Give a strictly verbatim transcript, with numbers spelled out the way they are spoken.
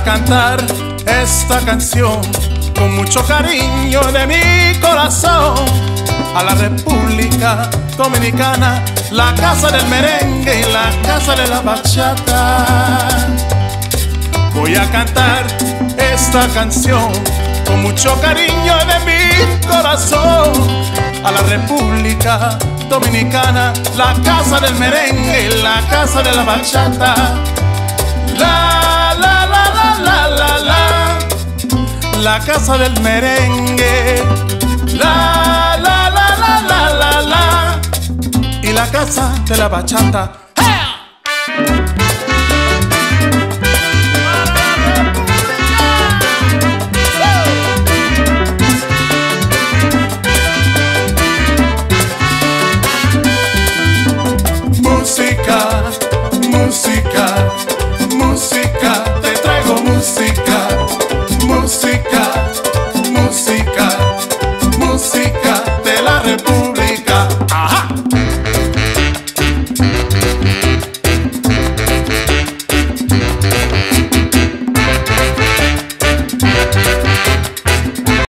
cantar esta canción con mucho cariño de mi corazón a la República Dominicana, la casa del merengue y la casa de la bachata. Voy a cantar esta canción con mucho cariño de mi corazón a la República Dominicana, la casa del merengue y la casa de la bachata. La, la, la, la, la, la, la, la casa del merengue. La, la, la, la, la, la, la, y la casa de la bachata. Música, música, música, te traigo música, música.